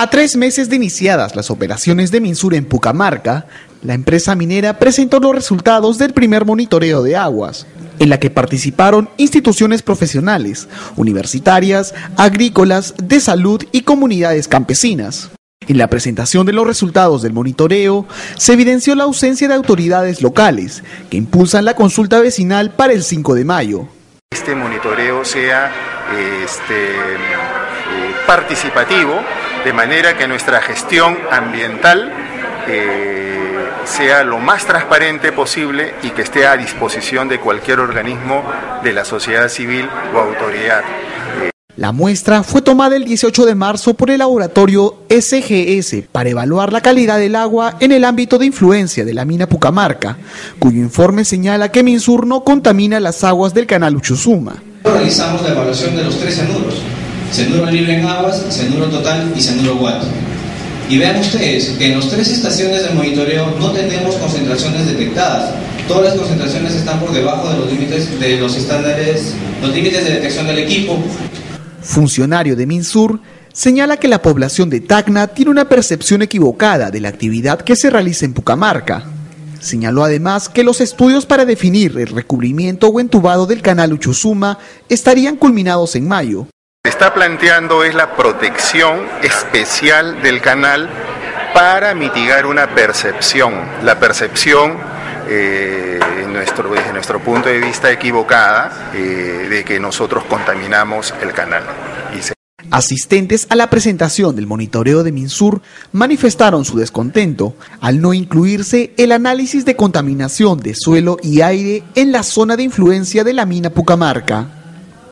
A 3 meses de iniciadas las operaciones de Minsur en Pucamarca, la empresa minera presentó los resultados del primer monitoreo de aguas, en la que participaron instituciones profesionales, universitarias, agrícolas, de salud y comunidades campesinas. En la presentación de los resultados del monitoreo, se evidenció la ausencia de autoridades locales, que impulsan la consulta vecinal para el 5 de mayo. Este monitoreo sea participativo, de manera que nuestra gestión ambiental sea lo más transparente posible y que esté a disposición de cualquier organismo de la sociedad civil o autoridad. La muestra fue tomada el 18 de marzo por el laboratorio SGS para evaluar la calidad del agua en el ámbito de influencia de la mina Pucamarca, cuyo informe señala que Minsur no contamina las aguas del canal Uchucuma. Realizamos la evaluación de los 3 cianuros: cianuro libre en aguas, cianuro total y cianuro guato. Y vean ustedes que en las 3 estaciones de monitoreo no tenemos concentraciones detectadas. Todas las concentraciones están por debajo de los límites de los estándares, los límites de detección del equipo. Funcionario de Minsur señala que la población de Tacna tiene una percepción equivocada de la actividad que se realiza en Pucamarca. Señaló además que los estudios para definir el recubrimiento o entubado del canal Uchucuma estarían culminados en mayo. Se está planteando es la protección especial del canal para mitigar una percepción, la percepción desde nuestro punto de vista equivocada de que nosotros contaminamos el canal. Asistentes a la presentación del monitoreo de Minsur manifestaron su descontento al no incluirse el análisis de contaminación de suelo y aire en la zona de influencia de la mina Pucamarca.